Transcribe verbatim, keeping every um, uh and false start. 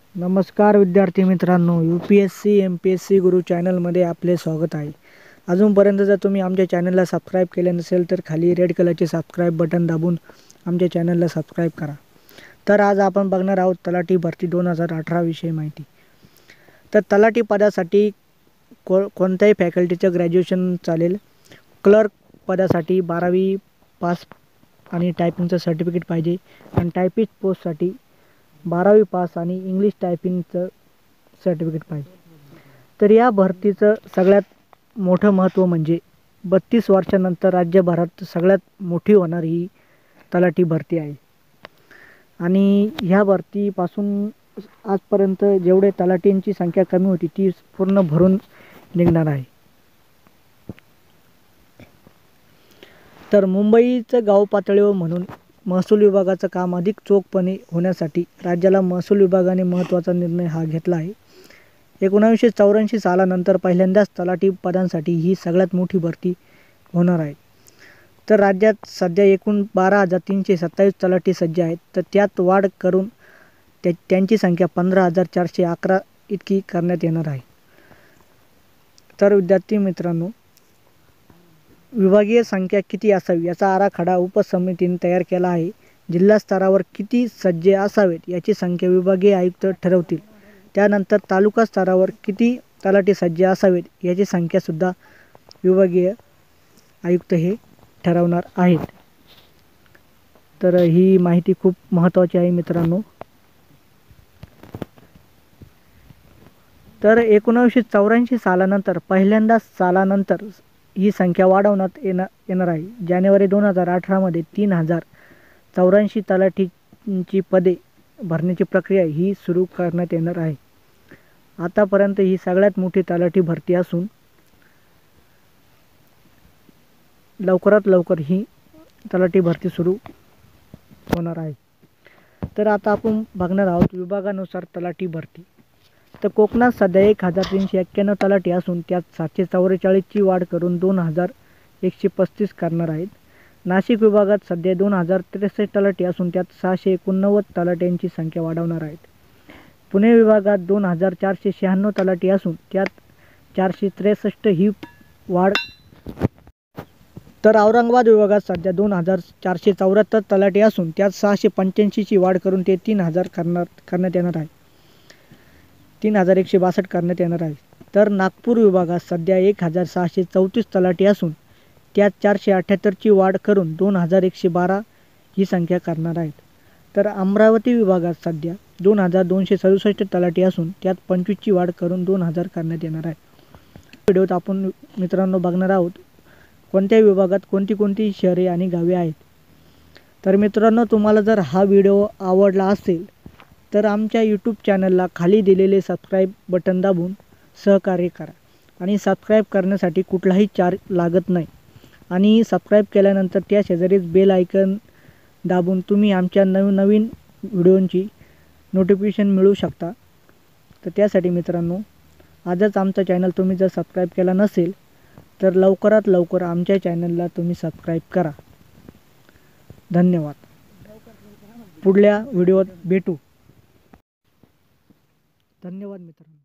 नमस्कार विद्यार्थी मित्रांनो, U P S C M P S C Guru चॅनलमध्ये आपले स्वागत आहे। अजूनपर्यंत जर तुम्ही आमच्या चॅनलला सबस्क्राईब केले नसेल तर खाली रेड कलरचे सबस्क्राईब बटन दाबून आमच्या चॅनलला सबस्क्राईब करा। तर आज आपण बघणार आहोत तलाठी भरती दोन हजार अठरा विषयी माहिती। तर तलाठी पदासाठी को कोणत्याही फॅकल्टीचं ग्रॅज्युएशन चालेल। क्लर्क पदासाठी बारावी पास आणि टायपिंगचं सर्टिफिकेट पाहिजे आणि टायपिस्ट पोस्टसाठी बारावी पास आणि इंग्लिश टायपिंगचं सर्टिफिकेट पाहिजे। तर या भरतीचं सगळ्यात मोठं महत्त्व म्हणजे बत्तीस वर्षानंतर राज्यभरात सगळ्यात मोठी होणारी ही तलाठी भरती आहे आणि ह्या भरतीपासून आजपर्यंत जेवढे तलाठींची संख्या कमी होती ती पूर्ण भरून निघणार आहे। तर मुंबईचं गाव पातळीवर म्हणून महसूल विभागाचं काम अधिक चोखपणे होण्यासाठी राज्याला महसूल विभागाने महत्त्वाचा निर्णय हा घेतला आहे। एकोणीसशे चौऱ्याऐंशी सालानंतर पहिल्यांदाच तलाठी पदांसाठी ही सगळ्यात मोठी भरती होणार आहे। तर राज्यात सध्या एकूण बारा हजार तीनशे सत्तावीस तलाठी सज्ज आहेत, तर त्यात वाढ करून त्या त्यांची संख्या पंधरा हजार चारशे अकरा इतकी करण्यात येणार आहे। तर विद्यार्थी मित्रांनो, विभागीय संख्या किती असावी याचा आराखडा उपसमितीने तयार केला आहे। जिल्हा स्तरावर किती सज्जे असावेत याची संख्या विभागीय आयुक्त ठरवतील। त्यानंतर तालुका स्तरावर किती तलाठी सज्जे असावेत याची संख्या सुद्धा विभागीय आयुक्त हे ठरवणार आहेत। तर ही माहिती खूप महत्त्वाची आहे मित्रांनो। तर एकोणीसशे चौऱ्याऐंशी सालानंतर पहिल्यांदाच सालानंतर ही संख्या वाढवण्यात येणार येणार आहे। जानेवारी दोन हजार अठरामध्ये तीन हजार चौऱ्याऐंशी तलाठींची पदे भरण्याची प्रक्रिया ही सुरू करण्यात येणार आहे। आतापर्यंत ही सगळ्यात मोठी तलाठी भरती असून लवकरात लवकर ही तलाठी भरती सुरू होणार आहे। तर आता आपण बघणार आहोत विभागानुसार तलाठी भरती। तर कोकणात सध्या एक हजार तीनशे एक्क्याण्णव तलाठी असून त्यात सातशे चौवेचाळीसची वाढ करून दोन हजार एकशे पस्तीस करणार आहेत। नाशिक विभागात सध्या दोन हजार त्रेसष्ट तलाठी असून त्यात सहाशे एकोणनव्वद तलाट्यांची संख्या वाढवणार आहेत। पुणे विभागात दोन हजार चारशे शहाण्णव तलाठी असून त्यात चारशे त्रेसष्ट ही वाढ। तर औरंगाबाद विभागात सध्या दोन हजार चारशे चौऱ्याहत्तर तलाठी असून त्यात सहाशे पंच्याऐंशीची वाढ करून ते तीन हजार करणार करण्यात येणार आहे तीन हजार एकशे बासष्ट करण्यात येणार आहे। तर नागपूर विभागात सध्या एक हजार सहाशे चौतीस तलाठी असून त्यात चारशे अठ्ठ्याहत्तरची वाढ करून दोन हजार एकशे बारा ही संख्या करणार आहेत। तर अमरावती विभागात सध्या दोन हजार दोनशे सदुसष्ट तलाठी असून त्यात पंचवीसची वाढ करून दोन हजार करण्यात येणार आहे। व्हिडिओत आपण मित्रांनो बघणार आहोत कोणत्या विभागात कोणती कोणती शहरे आणि गावे आहेत। तर मित्रांनो, तुम्हाला जर हा व्हिडिओ आवडला असेल तर आमच्या यूट्यूब चॅनलला खाली दिलेले सबस्क्राईब बटन दाबून सहकार्य करा आणि सबस्क्राईब करण्यासाठी कुठलाही चार्ज लागत नाही आणि सबस्क्राईब केल्यानंतर त्या शेजारीच बेल आयकन दाबून तुम्ही आमच्या नवीन नवीन व्हिडिओंची नोटिफिकेशन मिळवू शकता। तर त्यासाठी मित्रांनो, आजच आमचा चॅनल तुम्ही जर सबस्क्राईब केला नसेल तर लवकरात लवकर आमच्या चॅनलला तुम्ही सबस्क्राईब करा। धन्यवाद। पुढल्या व्हिडिओत भेटू। धन्यवाद मित्रांनो।